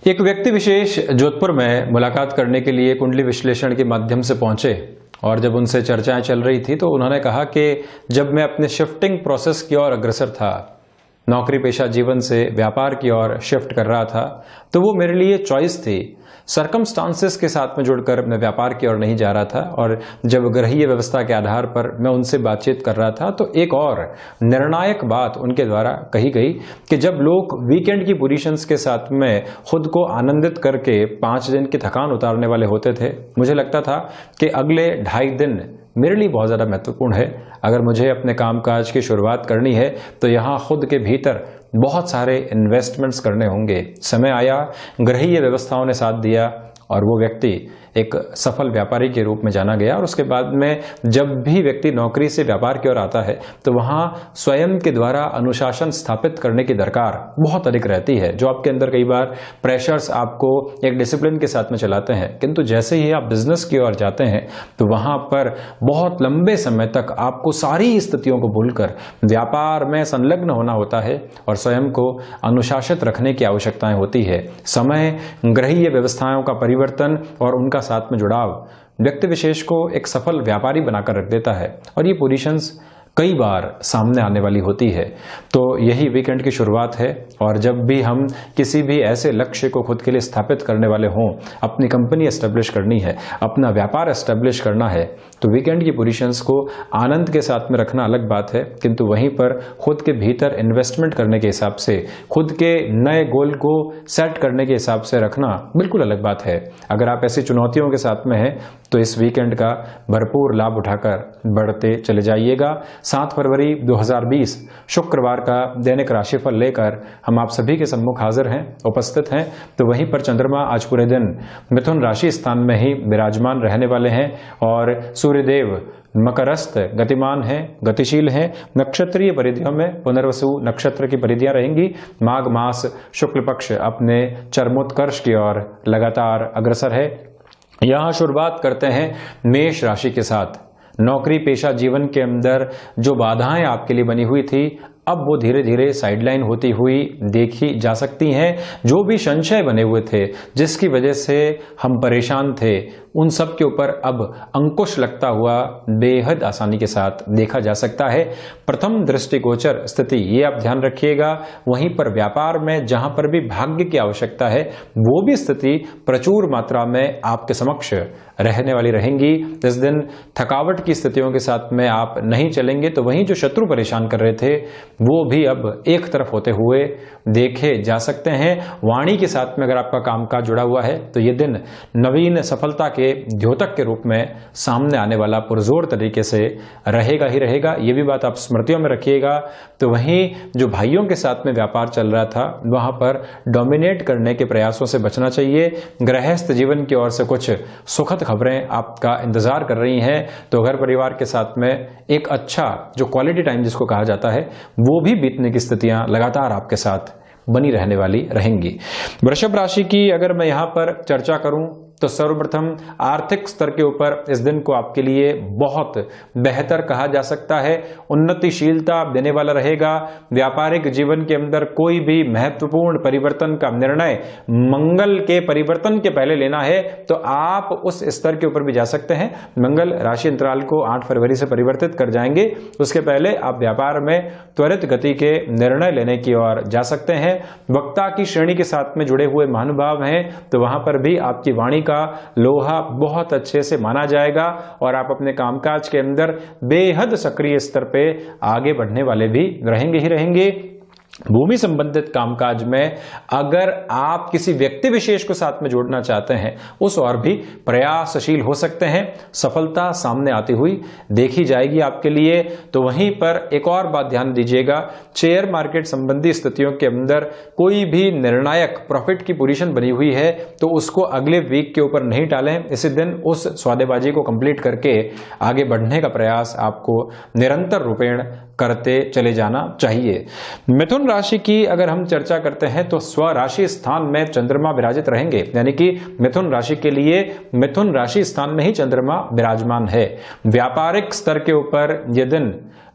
एक व्यक्ति विशेष जोधपुर में मुलाकात करने के लिए कुंडली विश्लेषण के माध्यम से पहुंचे और जब उनसे चर्चाएं चल रही थी तो उन्होंने कहा कि जब मैं अपने शिफ्टिंग प्रोसेस की ओर अग्रसर था, नौकरी पेशा जीवन से व्यापार की ओर शिफ्ट कर रहा था, तो वो मेरे लिए चॉइस थी। सर्कमस्टांसेस के साथ में जुड़कर मैं व्यापार की ओर नहीं जा रहा था और जब ग्रहीय व्यवस्था के आधार पर मैं उनसे बातचीत कर रहा था तो एक और निर्णायक बात उनके द्वारा कही गई कि जब लोग वीकेंड की पोजीशंस के साथ में खुद को आनंदित करके 5 दिन की थकान उतारने वाले होते थे, मुझे लगता था कि अगले 2.5 दिन मेरे लिए बहुत ज़्यादा महत्वपूर्ण है। अगर मुझे अपने कामकाज की शुरुआत करनी है तो यहाँ खुद के भीतर बहुत सारे इन्वेस्टमेंट्स करने होंगे। समय आया, ग्रहीय व्यवस्थाओं ने साथ दिया और वो व्यक्ति एक सफल व्यापारी के रूप में जाना गया। और उसके बाद में जब भी व्यक्ति नौकरी से व्यापार की ओर आता है तो वहाँ स्वयं के द्वारा अनुशासन स्थापित करने की दरकार बहुत अधिक रहती है, जो आपके अंदर कई बार प्रेशर्स आपको एक डिसिप्लिन के साथ में चलाते हैं। किंतु जैसे ही आप बिजनेस की ओर जाते हैं तो वहाँ पर बहुत लंबे समय तक आपको सारी स्थितियों को भूलकर व्यापार में संलग्न होना होता है और स्वयं को अनुशासित रखने की आवश्यकताएं होती है। समय, ग्रहीय व्यवस्थाओं का परिवर्तन और उनका साथ में जुड़ाव व्यक्ति विशेष को एक सफल व्यापारी बनाकर रख देता है और ये पोजीशंस कई बार सामने आने वाली होती है। तो यही वीकेंड की शुरुआत है और जब भी हम किसी भी ऐसे लक्ष्य को खुद के लिए स्थापित करने वाले हों, अपनी कंपनी एस्टेब्लिश करनी है, अपना व्यापार एस्टेब्लिश करना है, तो वीकेंड की पोजीशंस को आनंद के साथ में रखना अलग बात है, किंतु वहीं पर खुद के भीतर इन्वेस्टमेंट करने के हिसाब से, खुद के नए गोल को सेट करने के हिसाब से रखना बिल्कुल अलग बात है। अगर आप ऐसी चुनौतियों के साथ में हैं तो इस वीकेंड का भरपूर लाभ उठाकर बढ़ते चले जाइएगा। 7 फरवरी 2020 शुक्रवार का दैनिक राशिफल लेकर हम आप सभी के सम्मुख हाजिर हैं, उपस्थित हैं। तो वहीं पर चंद्रमा आज पूरे दिन मिथुन राशि स्थान में ही विराजमान रहने वाले हैं और सूर्यदेव मकरस्थ गतिमान हैं, गतिशील हैं। नक्षत्रीय परिधियों में पुनर्वसु नक्षत्र की परिधियां रहेंगी। माघ मास शुक्ल पक्ष अपने चरमोत्कर्ष की ओर लगातार अग्रसर है। यहां शुरुआत करते हैं मेष राशि के साथ। नौकरी पेशा जीवन के अंदर जो बाधाएं आपके लिए बनी हुई थी, अब वो धीरे धीरे साइडलाइन होती हुई देखी जा सकती हैं। जो भी संशय बने हुए थे, जिसकी वजह से हम परेशान थे, उन सब के ऊपर अब अंकुश लगता हुआ बेहद आसानी के साथ देखा जा सकता है। प्रथम दृष्टिगोचर स्थिति ये आप ध्यान रखिएगा। वहीं पर व्यापार में जहां पर भी भाग्य की आवश्यकता है, वो भी स्थिति प्रचुर मात्रा में आपके समक्ष रहने वाली रहेंगी। इस दिन थकावट की स्थितियों के साथ में आप नहीं चलेंगे तो वहीं जो शत्रु परेशान कर रहे थे वो भी अब एक तरफ होते हुए देखे जा सकते हैं। वाणी के साथ में अगर आपका कामकाज जुड़ा हुआ है तो ये दिन नवीन सफलता के द्योतक के रूप में सामने आने वाला पुरजोर तरीके से रहेगा ही रहेगा। ये भी बात आप स्मृतियों में रखिएगा। तो वहीं जो भाइयों के साथ में व्यापार चल रहा था वहां पर डोमिनेट करने के प्रयासों से बचना चाहिए। गृहस्थ जीवन की ओर से कुछ सुखद खबरें आपका इंतजार कर रही हैं, तो घर परिवार के साथ में एक अच्छा जो क्वालिटी टाइम जिसको कहा जाता है वो भी बीतने की स्थितियां लगातार आपके साथ बनी रहने वाली रहेंगी। वृषभ राशि की अगर मैं यहां पर चर्चा करूं तो सर्वप्रथम आर्थिक स्तर के ऊपर इस दिन को आपके लिए बहुत बेहतर कहा जा सकता है। उन्नतिशीलता देने वाला रहेगा। व्यापारिक जीवन के अंदर कोई भी महत्वपूर्ण परिवर्तन का निर्णय मंगल के परिवर्तन के पहले लेना है तो आप उस स्तर के ऊपर भी जा सकते हैं। मंगल राशि अंतराल को 8 फरवरी से परिवर्तित कर जाएंगे, उसके पहले आप व्यापार में त्वरित गति के निर्णय लेने की ओर जा सकते हैं। वक्ता की श्रेणी के साथ में जुड़े हुए महानुभाव हैं तो वहां पर भी आपकी वाणी का लोहा बहुत अच्छे से माना जाएगा और आप अपने कामकाज के अंदर बेहद सक्रिय स्तर पे आगे बढ़ने वाले भी रहेंगे ही रहेंगे। भूमि संबंधित कामकाज में अगर आप किसी व्यक्ति विशेष को साथ में जोड़ना चाहते हैं उस और भी प्रयासशील हो सकते हैं। सफलता सामने आती हुई देखी जाएगी आपके लिए। तो वहीं पर एक और बात ध्यान दीजिएगा, शेयर मार्केट संबंधी स्थितियों के अंदर कोई भी निर्णायक प्रॉफिट की पोजीशन बनी हुई है तो उसको अगले वीक के ऊपर नहीं टालें। इसी दिन उस सौदेबाजी को कंप्लीट करके आगे बढ़ने का प्रयास आपको निरंतर रूपेण करते चले जाना चाहिए। मिथुन राशि की अगर हम चर्चा करते हैं तो स्वराशि स्थान में चंद्रमा विराजित रहेंगे, यानी कि मिथुन राशि के लिए मिथुन राशि स्थान में ही चंद्रमा विराजमान है। व्यापारिक स्तर के ऊपर यह दिन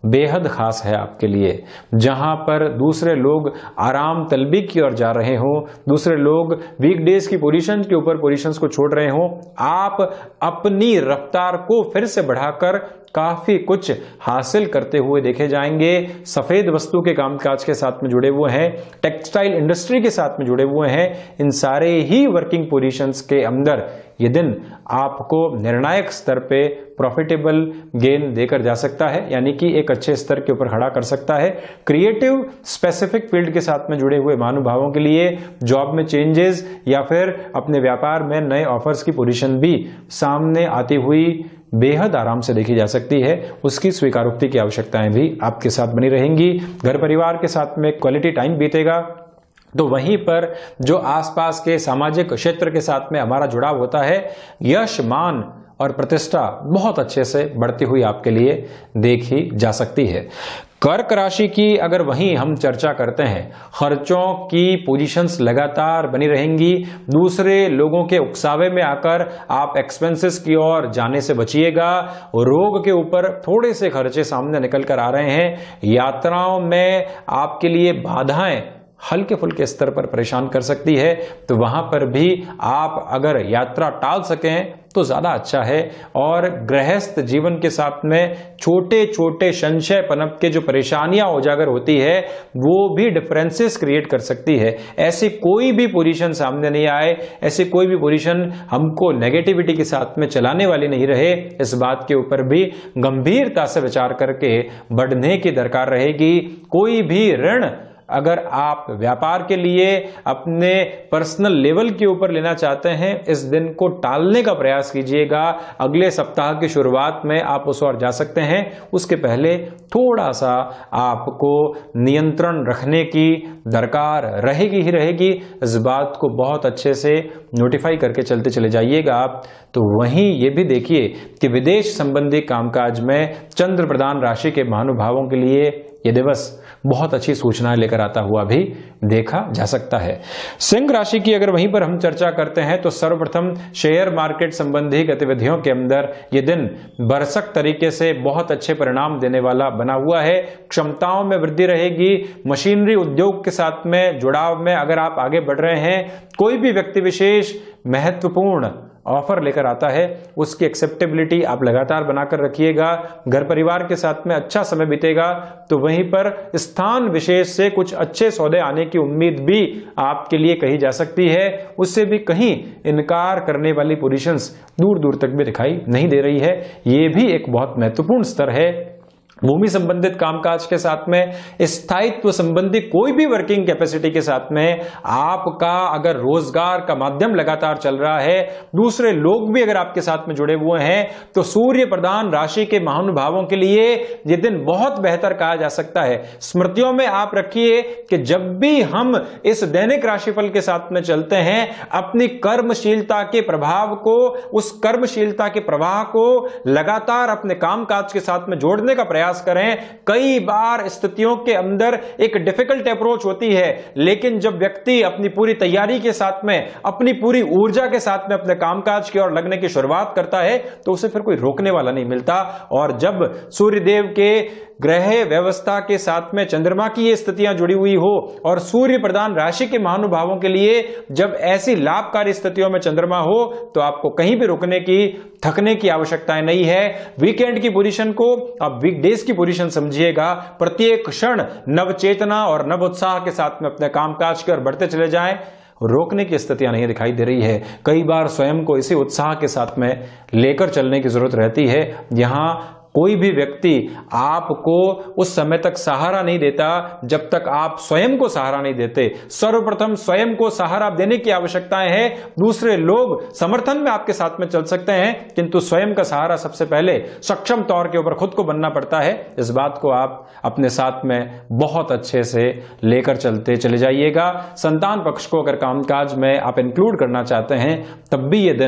बेहद खास है आपके लिए। जहां पर दूसरे लोग आराम तलबी की ओर जा रहे हो, दूसरे लोग वीकडेज की पोजीशन के ऊपर पोजीशंस को छोड़ रहे हो, आप अपनी रफ्तार को फिर से बढ़ाकर काफी कुछ हासिल करते हुए देखे जाएंगे। सफेद वस्तु के कामकाज के साथ में जुड़े हुए हैं, टेक्सटाइल इंडस्ट्री के साथ में जुड़े हुए हैं, इन सारे ही वर्किंग पोजीशंस के अंदर ये दिन आपको निर्णायक स्तर पे प्रॉफिटेबल गेन देकर जा सकता है, यानी कि एक अच्छे स्तर के ऊपर खड़ा कर सकता है। क्रिएटिव स्पेसिफिक फील्ड के साथ में जुड़े हुए महानुभावों के लिए जॉब में चेंजेस या फिर अपने व्यापार में नए ऑफर्स की पोजीशन भी सामने आती हुई बेहद आराम से देखी जा सकती है। उसकी स्वीकारोक्ति की आवश्यकताएं भी आपके साथ बनी रहेंगी। घर परिवार के साथ में क्वालिटी टाइम बीतेगा, तो वहीं पर जो आसपास के सामाजिक क्षेत्र के साथ में हमारा जुड़ाव होता है, यश, मान और प्रतिष्ठा बहुत अच्छे से बढ़ती हुई आपके लिए देखी जा सकती है। कर्क राशि की अगर वहीं हम चर्चा करते हैं, खर्चों की पोजीशंस लगातार बनी रहेंगी। दूसरे लोगों के उकसावे में आकर आप एक्सपेंसेस की ओर जाने से बचिएगा। रोग के ऊपर थोड़े से खर्चे सामने निकल कर आ रहे हैं। यात्राओं में आपके लिए बाधाएं हल्के फुल्के स्तर पर परेशान कर सकती है, तो वहां पर भी आप अगर यात्रा टाल सकें तो ज्यादा अच्छा है। और गृहस्थ जीवन के साथ में छोटे छोटे संशय पनप के जो परेशानियां उजागर होती है, वो भी डिफरेंसेस क्रिएट कर सकती है। ऐसी कोई भी पोजीशन सामने नहीं आए, ऐसी कोई भी पोजीशन हमको नेगेटिविटी के साथ में चलाने वाली नहीं रहे, इस बात के ऊपर भी गंभीरता से विचार करके बढ़ने की दरकार रहेगी। कोई भी ऋण अगर आप व्यापार के लिए अपने पर्सनल लेवल के ऊपर लेना चाहते हैं, इस दिन को टालने का प्रयास कीजिएगा। अगले सप्ताह की शुरुआत में आप उस ओर जा सकते हैं, उसके पहले थोड़ा सा आपको नियंत्रण रखने की दरकार रहेगी ही रहेगी। इस बात को बहुत अच्छे से नोटिफाई करके चलते चले जाइएगा आप। तो वहीं ये भी देखिए कि विदेश संबंधी कामकाज में चंद्र प्रधान राशि के महानुभावों के लिए ये दिवस बहुत अच्छी सूचनाएं लेकर आता हुआ भी देखा जा सकता है। सिंह राशि की अगर वहीं पर हम चर्चा करते हैं, तो सर्वप्रथम शेयर मार्केट संबंधी गतिविधियों के अंदर ये दिन भरसक तरीके से बहुत अच्छे परिणाम देने वाला बना हुआ है। क्षमताओं में वृद्धि रहेगी। मशीनरी उद्योग के साथ में जुड़ाव में अगर आप आगे बढ़ रहे हैं, कोई भी व्यक्ति विशेष महत्वपूर्ण ऑफर लेकर आता है, उसकी एक्सेप्टेबिलिटी आप लगातार बनाकर रखिएगा। घर परिवार के साथ में अच्छा समय बीतेगा, तो वहीं पर स्थान विशेष से कुछ अच्छे सौदे आने की उम्मीद भी आपके लिए कही जा सकती है। उससे भी कहीं इनकार करने वाली पोजीशंस दूर दूर तक भी दिखाई नहीं दे रही है। ये भी एक बहुत महत्वपूर्ण स्तर है। भूमि संबंधित कामकाज के साथ में, स्थायित्व संबंधी कोई भी वर्किंग कैपेसिटी के साथ में आपका अगर रोजगार का माध्यम लगातार चल रहा है, दूसरे लोग भी अगर आपके साथ में जुड़े हुए हैं, तो सूर्य प्रधान राशि के महानुभावों के लिए यह दिन बहुत बेहतर कहा जा सकता है। स्मृतियों में आप रखिए कि जब भी हम इस दैनिक राशिफल के साथ में चलते हैं, अपनी कर्मशीलता के प्रभाव को, उस कर्मशीलता के प्रवाह को लगातार अपने कामकाज के साथ में जोड़ने का प्रयास करें। कई बार स्थितियों के अंदर एक डिफिकल्ट अप्रोच होती है, लेकिन जब व्यक्ति अपनी पूरी तैयारी के साथ में, अपनी पूरी ऊर्जा के साथ में अपने कामकाज की ओर लगने की शुरुआत करता है, तो उसे फिर कोई रोकने वाला नहीं मिलता। और जब सूर्यदेव के ग्रह व्यवस्था के साथ में चंद्रमा की ये स्थितियां जुड़ी हुई हो और सूर्य प्रधान राशि के महानुभावों के लिए जब ऐसी लाभकारी स्थितियों में चंद्रमा हो, तो आपको कहीं भी रुकने की, थकने की आवश्यकता नहीं है। वीकेंड की पोजीशन को आप वीकडेज की पोजीशन समझिएगा। प्रत्येक क्षण नवचेतना और नव उत्साह के साथ में अपने कामकाज की ओर बढ़ते चले जाएं। रोकने की स्थितियां नहीं दिखाई दे रही है। कई बार स्वयं को इसी उत्साह के साथ में लेकर चलने की जरूरत रहती है। यहां कोई भी व्यक्ति आपको उस समय तक सहारा नहीं देता जब तक आप स्वयं को सहारा नहीं देते। सर्वप्रथम स्वयं को सहारा देने की आवश्यकताएं हैं। दूसरे लोग समर्थन में आपके साथ में चल सकते हैं, किंतु स्वयं का सहारा सबसे पहले सक्षम तौर के ऊपर खुद को बनना पड़ता है। इस बात को आप अपने साथ में बहुत अच्छे से लेकर चलते चले जाइएगा। संतान पक्ष को अगर कामकाज में आप इंक्लूड करना चाहते हैं, तब भी यह दिन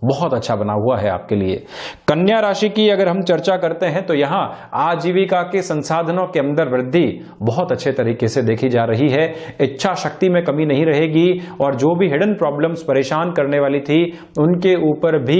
बहुत अच्छा बना हुआ है आपके लिए। कन्या राशि की अगर हम चर्चा करते हैं तो यहां आजीविका के संसाधनों के अंदर वृद्धि बहुत अच्छे तरीके से देखी जा रही है। इच्छा शक्ति में कमी नहीं रहेगी और जो भी हिडन प्रॉब्लम्स परेशान करने वाली थी उनके ऊपर भी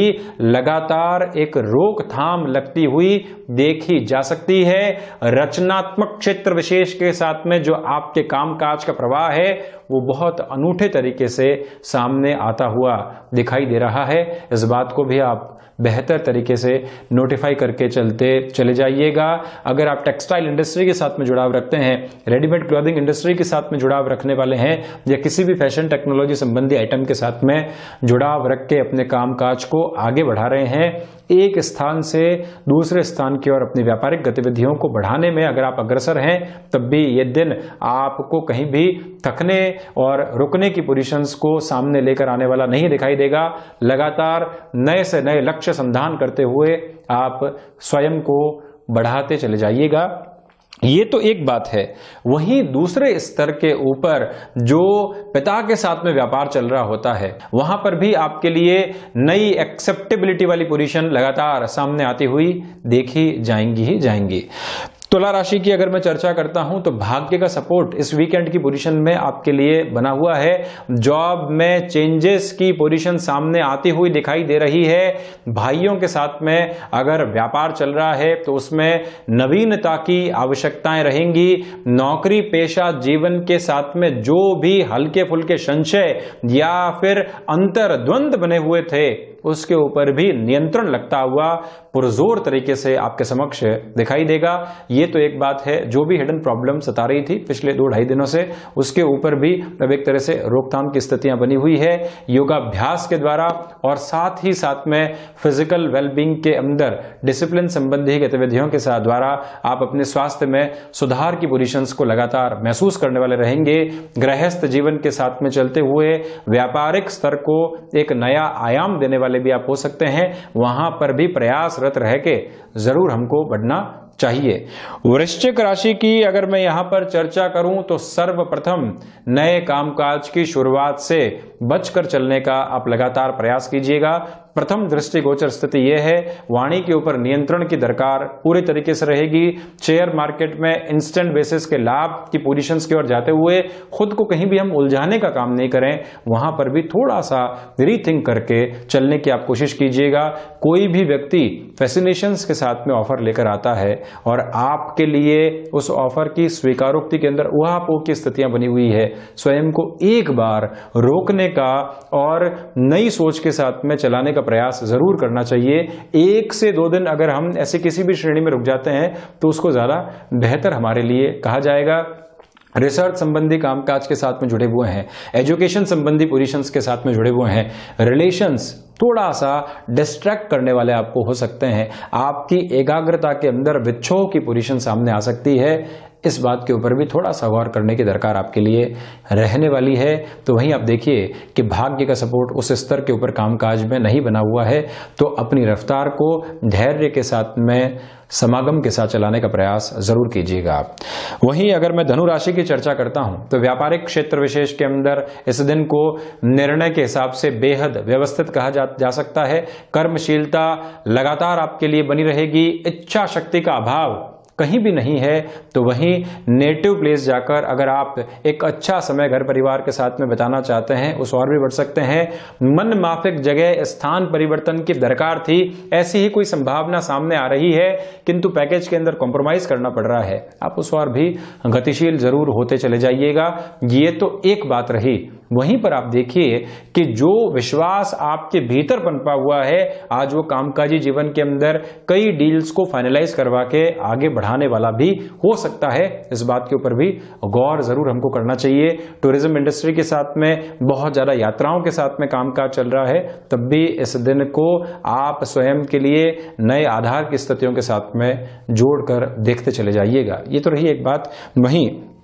लगातार एक रोकथाम लगती हुई देखी जा सकती है। रचनात्मक क्षेत्र विशेष के साथ में जो आपके कामकाज का प्रवाह है वो बहुत अनूठे तरीके से सामने आता हुआ दिखाई दे रहा है। इस बात को भी आप बेहतर तरीके से नोटिफाई करके चले जाइएगा। अगर आप टेक्सटाइल इंडस्ट्री के साथ में जुड़ाव रखते हैं, रेडीमेड क्लॉथिंग इंडस्ट्री के साथ में जुड़ाव रखने वाले हैं या किसी भी फैशन टेक्नोलॉजी संबंधी आइटम के साथ में जुड़ाव रख के अपने कामकाज को आगे बढ़ा रहे हैं, एक स्थान से दूसरे स्थान की ओर अपनी व्यापारिक गतिविधियों को बढ़ाने में अगर आप अग्रसर हैं, तब भी ये दिन आपको कहीं भी थकने और रुकने की पोजीशंस को सामने लेकर आने वाला नहीं दिखाई देगा। लगातार नए से नए लक्ष्य संधान करते हुए आप स्वयं को बढ़ाते चले जाइएगा। ये तो एक बात है। वहीं दूसरे स्तर के ऊपर जो पिता के साथ में व्यापार चल रहा होता है, वहां पर भी आपके लिए नई एक्सेप्टेबिलिटी वाली पोजीशन लगातार सामने आती हुई देखी जाएंगी ही जाएंगी। तुला राशि की अगर मैं चर्चा करता हूं तो भाग्य का सपोर्ट इस वीकेंड की पोजीशन में आपके लिए बना हुआ है। जॉब में चेंजेस की पोजीशन सामने आती हुई दिखाई दे रही है। भाइयों के साथ में अगर व्यापार चल रहा है तो उसमें नवीनता की आवश्यकताएं रहेंगी। नौकरी पेशा जीवन के साथ में जो भी हल्के फुल्के संशय या फिर अंतर्द्वंद बने हुए थे उसके ऊपर भी नियंत्रण लगता हुआ पुरजोर तरीके से आपके समक्ष दिखाई देगा। ये तो एक बात है। जो भी हिडन प्रॉब्लम सता रही थी पिछले 2-2.5 दिनों से, उसके ऊपर भी अब एक तरह से रोकथाम की स्थितियां बनी हुई है योगाभ्यास के द्वारा और साथ ही साथ में फिजिकल वेलबींग के अंदर डिसिप्लिन संबंधी गतिविधियों के साथ द्वारा आप अपने स्वास्थ्य में सुधार की पोजीशंस को लगातार महसूस करने वाले रहेंगे। गृहस्थ जीवन के साथ में चलते हुए व्यापारिक स्तर को एक नया आयाम देने वाले भी आप हो सकते हैं। वहां पर भी प्रयासरत रह के जरूर हमको बढ़ना चाहिए। वृश्चिक राशि की अगर मैं यहां पर चर्चा करूं तो सर्वप्रथम नए कामकाज की शुरुआत से बचकर चलने का आप लगातार प्रयास कीजिएगा। प्रथम दृष्टिगोचर स्थिति यह है, वाणी के ऊपर नियंत्रण की दरकार पूरी तरीके से रहेगी। शेयर मार्केट में इंस्टेंट बेसिस के लाभ की पोजीशंस की ओर जाते हुए खुद को कहीं भी हम उलझाने का काम नहीं करें, वहां पर भी थोड़ा सा रीथिंक करके चलने की आप कोशिश कीजिएगा। कोई भी व्यक्ति फैसिनेशंस के साथ में ऑफर लेकर आता है और आपके लिए उस ऑफर की स्वीकारोक्ति के अंदर उहापोह की स्थितियां बनी हुई है, स्वयं को एक बार रोकने का और नई सोच के साथ में चलाने का प्रयास जरूर करना चाहिए। 1 से 2 दिन अगर हम ऐसे किसी भी श्रेणी में रुक जाते हैं तो उसको ज्यादा बेहतर हमारे लिए कहा जाएगा। रिसर्च संबंधी कामकाज के साथ में जुड़े हुए हैं, एजुकेशन संबंधी पोजीशंस के साथ में जुड़े हुए हैं, रिलेशंस थोड़ा सा डिस्ट्रैक्ट करने वाले आपको हो सकते हैं। आपकी एकाग्रता के अंदर विक्षोभ की पोजीशन सामने आ सकती है। इस बात के ऊपर भी थोड़ा सा गौर करने की दरकार आपके लिए रहने वाली है। तो वहीं आप देखिए कि भाग्य का सपोर्ट उस स्तर के ऊपर कामकाज में नहीं बना हुआ है, तो अपनी रफ्तार को धैर्य के साथ में समागम के साथ चलाने का प्रयास जरूर कीजिएगा। वहीं अगर मैं धनु राशि की चर्चा करता हूं तो व्यापारिक क्षेत्र विशेष के अंदर इस दिन को निर्णय के हिसाब से बेहद व्यवस्थित कहा जा सकता है। कर्मशीलता लगातार आपके लिए बनी रहेगी। इच्छा शक्ति का अभाव कहीं भी नहीं है, तो वहीं नेटिव प्लेस जाकर अगर आप एक अच्छा समय घर परिवार के साथ में बिताना चाहते हैं उस और भी बढ़ सकते हैं। मन माफिक जगह स्थान परिवर्तन की दरकार थी, ऐसी ही कोई संभावना सामने आ रही है, किंतु पैकेज के अंदर कॉम्प्रोमाइज करना पड़ रहा है। आप उस और भी गतिशील जरूर होते चले जाइएगा। ये तो एक बात रही। वहीं पर आप देखिए कि जो विश्वास आपके भीतर पनपा हुआ है, आज वो कामकाजी जीवन के अंदर कई डील्स को फाइनलाइज करवा के आगे बढ़ाने वाला भी हो सकता है। इस बात के ऊपर भी गौर जरूर हमको करना चाहिए। टूरिज्म इंडस्ट्री के साथ में बहुत ज्यादा यात्राओं के साथ में कामकाज चल रहा है, तब भी इस दिन को आप स्वयं के लिए नए आधार की स्थितियों के साथ में जोड़कर देखते चले जाइएगा। ये तो रही एक बात। वहीं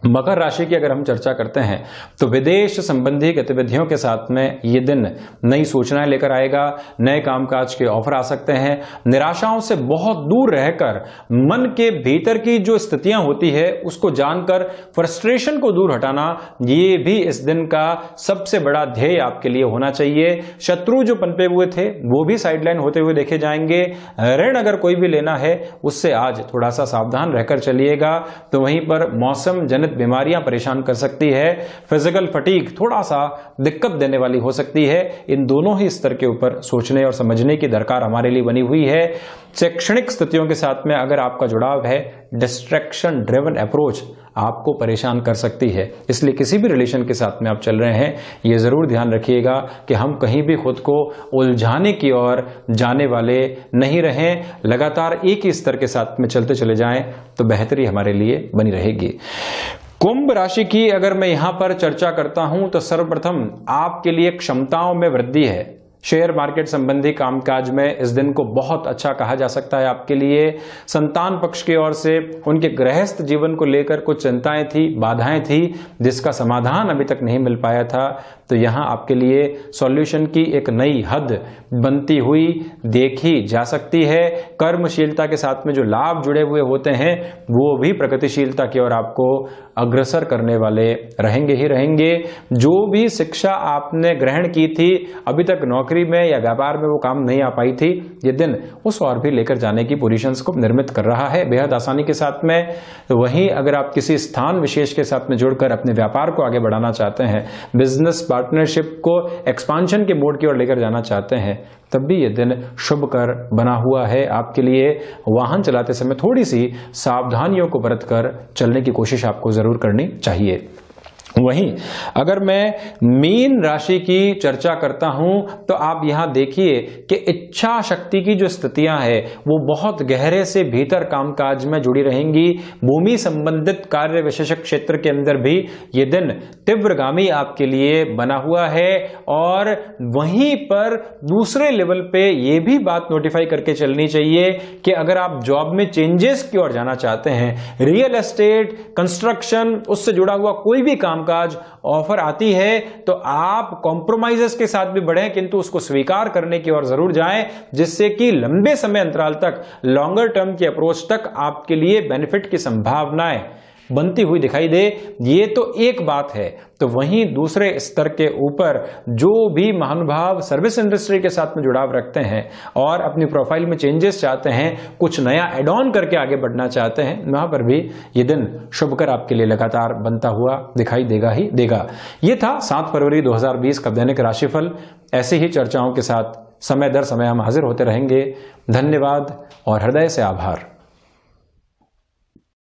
मकर राशि की अगर हम चर्चा करते हैं तो विदेश संबंधी गतिविधियों के साथ में ये दिन नई सूचनाएं लेकर आएगा, नए कामकाज के ऑफर आ सकते हैं। निराशाओं से बहुत दूर रहकर मन के भीतर की जो स्थितियां होती है उसको जानकर फ्रस्ट्रेशन को दूर हटाना, ये भी इस दिन का सबसे बड़ा ध्येय आपके लिए होना चाहिए। शत्रु जो पनपे हुए थे वो भी साइडलाइन होते हुए देखे जाएंगे। ऋण अगर कोई भी लेना है उससे आज थोड़ा सा सावधान रहकर चलिएगा। तो वहीं पर मौसम जनित बीमारियां परेशान कर सकती है। फिजिकल फटीग थोड़ा सा दिक्कत देने वाली हो सकती है। इन दोनों ही स्तर के ऊपर सोचने और समझने की दरकार हमारे लिए बनी हुई है। शैक्षणिक स्थितियों के साथ में अगर आपका जुड़ाव है, डिस्ट्रैक्शन ड्रिवन अप्रोच आपको परेशान कर सकती है। इसलिए किसी भी रिलेशन के साथ में आप चल रहे हैं, ये जरूर ध्यान रखिएगा कि हम कहीं भी खुद को उलझाने की ओर जाने वाले नहीं रहें। लगातार एक ही स्तर के साथ में चलते चले जाएं तो बेहतरी हमारे लिए बनी रहेगी। कुंभ राशि की अगर मैं यहां पर चर्चा करता हूं तो सर्वप्रथम आपके लिए क्षमताओं में वृद्धि है। शेयर मार्केट संबंधी कामकाज में इस दिन को बहुत अच्छा कहा जा सकता है आपके लिए। संतान पक्ष की ओर से उनके गृहस्थ जीवन को लेकर कुछ चिंताएं थी, बाधाएं थी, जिसका समाधान अभी तक नहीं मिल पाया था। तो यहां आपके लिए सॉल्यूशन की एक नई हद बनती हुई देखी जा सकती है। कर्मशीलता के साथ में जो लाभ जुड़े हुए होते हैं वो भी प्रगतिशीलता की ओर आपको अग्रसर करने वाले रहेंगे ही रहेंगे। जो भी शिक्षा आपने ग्रहण की थी, अभी तक नौकरी में या व्यापार में वो काम नहीं आ पाई थी, ये दिन उस ओर भी लेकर जाने की पोजीशंस को निर्मित कर रहा है बेहद आसानी के साथ में। तो वहीं अगर आप किसी स्थान विशेष के साथ में जुड़कर अपने व्यापार को आगे बढ़ाना चाहते हैं, बिजनेस पार्टनरशिप को एक्सपांशन के मोड की ओर लेकर जाना चाहते हैं, तब भी ये दिन शुभ कर बना हुआ है आपके लिए। वाहन चलाते समय थोड़ी सी सावधानियों को बरतकर चलने की कोशिश आपको जरूर करनी चाहिए। वहीं अगर मैं मीन राशि की चर्चा करता हूं तो आप यहां देखिए कि इच्छा शक्ति की जो स्थितियां है वो बहुत गहरे से भीतर कामकाज में जुड़ी रहेंगी। भूमि संबंधित कार्य विशेषक क्षेत्र के अंदर भी ये दिन तीव्रगामी आपके लिए बना हुआ है। और वहीं पर दूसरे लेवल पे ये भी बात नोटिफाई करके चलनी चाहिए कि अगर आप जॉब में चेंजेस की ओर जाना चाहते हैं, रियल एस्टेट, कंस्ट्रक्शन, उससे जुड़ा हुआ कोई भी कामकाज ऑफर आती है, तो आप कॉम्प्रोमाइजेस के साथ भी बढ़ें, किंतु उसको स्वीकार करने की ओर जरूर जाएं, जिससे कि लंबे समय अंतराल तक, लॉन्गर टर्म की अप्रोच तक आपके लिए बेनिफिट की संभावनाएं बनती हुई दिखाई दे। ये तो एक बात है। तो वहीं दूसरे स्तर के ऊपर जो भी महानुभाव सर्विस इंडस्ट्री के साथ में जुड़ाव रखते हैं और अपनी प्रोफाइल में चेंजेस चाहते हैं, कुछ नया एड ऑन करके आगे बढ़ना चाहते हैं, वहां पर भी ये दिन शुभकर आपके लिए लगातार बनता हुआ दिखाई देगा ही देगा। ये था 7 फरवरी 2020 का दैनिक राशिफल। ऐसी ही चर्चाओं के साथ समय दर समय हम हाजिर होते रहेंगे। धन्यवाद और हृदय से आभार।